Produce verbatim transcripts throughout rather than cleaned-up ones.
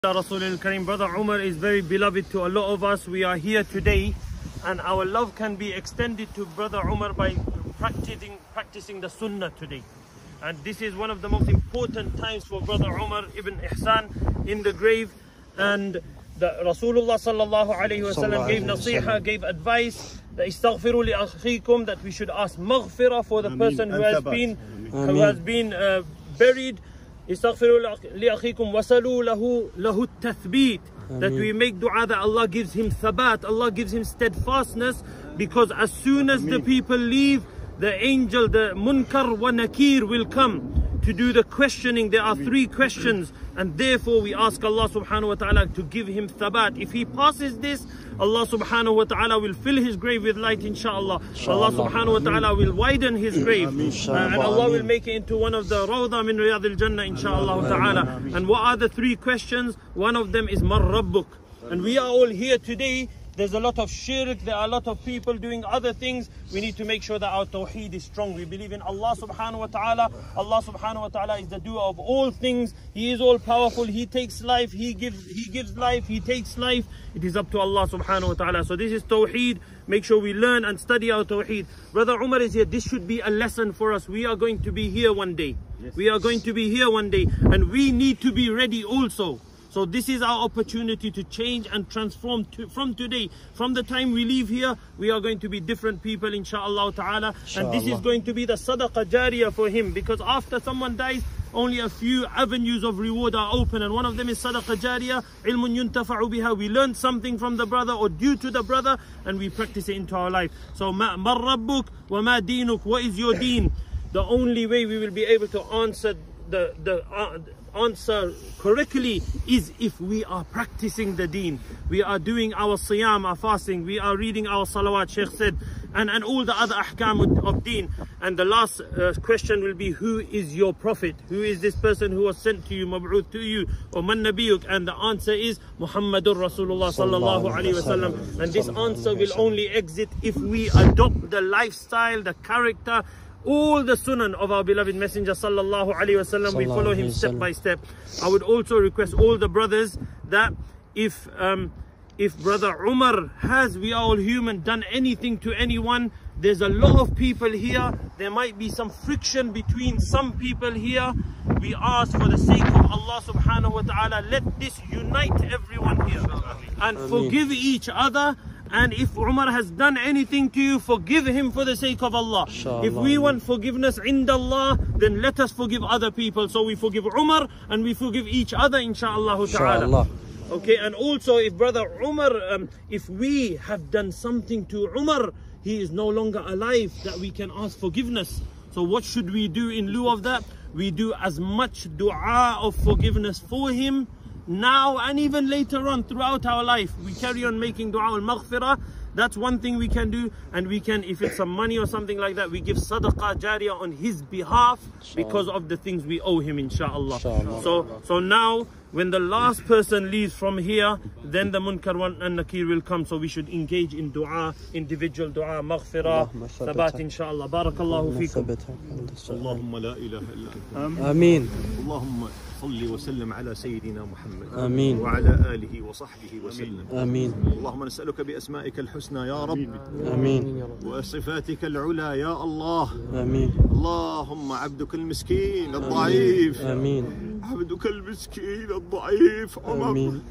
Rasul al-Karim, Brother Umar is very beloved to a lot of us. We are here today and our love can be extended to Brother Umar by practicing practicing the Sunnah today. And this is one of the most important times for Brother Umar ibn Ihsan in the grave. And the Rasulullah sallallahu alayhi wa sallam gave nasiha, gave advice that istaghfiru li akhikum, that we should ask maghfirah for the person who has been who has been uh, buried. Istaghfiru li akhikum wasalu lahu lahu tathbit, that we make dua that Allah gives him thabat, Allah gives him steadfastness, because as soon as the people leave, the angel, the munkar wa nakir will come to do the questioning. There are three questions, and therefore we ask Allah subhanahu wa ta'ala to give him thabat. If he passes this, Allah subhanahu wa ta'ala will fill his grave with light, inshallah. Allah subhanahu wa ta'ala will widen his grave, uh, and Allah will make it into one of the rawda min riyad al-jannah, inshallah ta'ala. And what are the three questions? One of them is mar rabbuk. And we are all here today. There's a lot of shirk, there are a lot of people doing other things. We need to make sure that our tawheed is strong. We believe in Allah subhanahu wa ta'ala. Allah subhanahu wa ta'ala is the doer of all things. He is all powerful. He takes life, He gives He gives life, He takes life. It is up to Allah subhanahu wa ta'ala. So this is tawheed. Make sure we learn and study our tawheed. Brother Umar is here. This should be a lesson for us. We are going to be here one day. Yes. We are going to be here one day. And we need to be ready also. So this is our opportunity to change and transform to, from today. From the time we leave here, we are going to be different people, inshaAllah ta'ala. And this is going to be the sadaqah jariyah for him. Because after someone dies, only a few avenues of reward are open. And one of them is sadaqah jariyah, ilmun yuntafa'u biha. We learn something from the brother or due to the brother, and we practice it into our life. So, ma rabbuk wa ma dinuk, what is your deen? The only way we will be able to answer the... the uh, answer correctly is if we are practicing the deen. We are doing our siyam, our fasting, we are reading our salawat, Shaykh said, and, and all the other ahkam of, of deen. And the last uh, question will be, who is your prophet? Who is this person who was sent to you, mab'uth to you, or man nabiyuk? And the answer is Muhammadur Rasulullah sallallahu alayhi wa sallam. And this answer will only exit if we adopt the lifestyle, the character, all the sunan of our beloved messenger sallallahu alaihi wasallam. We follow him step by step. I would also request all the brothers that if um, if Brother Umar has, we are all human, done anything to anyone, there's a lot of people here, there might be some friction between some people here. We ask for the sake of Allah subhanahu wa ta'ala, let this unite everyone here and Ameen. Forgive each other. And if Umar has done anything to you, forgive him for the sake of Allah. Inshallah. If we want forgiveness in Allah, then let us forgive other people. So we forgive Umar and we forgive each other, inshaAllah ta'ala. Okay, and also if Brother Umar, um, if we have done something to Umar, he is no longer alive, that we can ask forgiveness. So what should we do in lieu of that? We do as much dua of forgiveness for him now and even later on throughout our life. We carry on making dua al-maghfirah. That's one thing we can do. And we can, if it's some money or something like that, we give sadaqah jariyah on his behalf because of the things we owe him, inshallah. Inshallah. So, so now when the last person leaves from here, then the munkar and nakir will come. So we should engage in dua, individual dua, maghfirah, thabat, inshallah. Barakallahu feekum. Allahumma la ilaha illa anta. Ameen. Allahumma صل وسلم على سيدنا محمد آمين وعلى آله وصحبه وسلم آمين. اللهم نسألك بأسمائك الحسنى يا رب آمين وصفاتك العلى يا الله آمين. اللهم عبدك المسكين الضعيف آمين. عبدك المسكين الضعيف عمر آمين.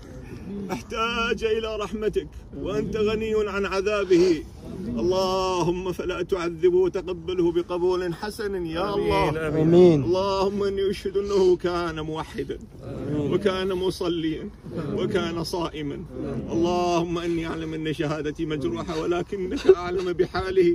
احتاج إلى رحمتك وأنت غني عن عذابه. اللهم فلا تعذبه وتقبله بقبول حسن يا الله. آمين. اللهم اني اشهد انه كان موحدا وكان مصليا وكان صائما. اللهم اني اعلم ان شهادتي مجروحه ولكنك اعلم بحاله،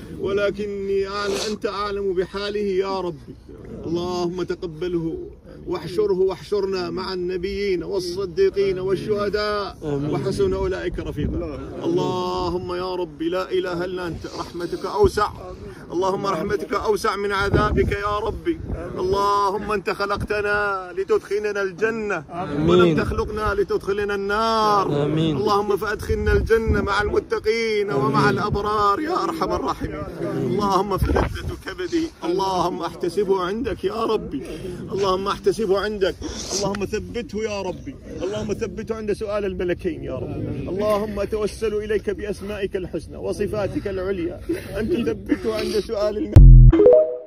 ولكني اعلم انت اعلم بحاله يا ربي. اللهم تقبله واحشره واحشرنا مع النبيين والصديقين والشهداء وحسن اولئك رفيقا. اللهم يا ربي لا اله الا انت، رحمتك اوسع. اللهم رحمتك اوسع من عذابك يا ربي. اللهم انت خلقتنا لتدخلنا الجنه ولم تخلقنا لتدخلنا النار. آمين. اللهم فادخلنا الجنه مع المتقين ومع الابرار يا ارحم الراحمين. اللهم فلذة كبدي اللهم احتسبه عندك يا ربي. اللهم احتسب يحتسب عندك. اللهم ثبته يا ربي، اللهم ثبته عند سؤال الملكين يا رب. اللهم أتوسل إليك بأسمائك الحسنى وصفاتك العليا أن تثبته عند سؤال الملكين.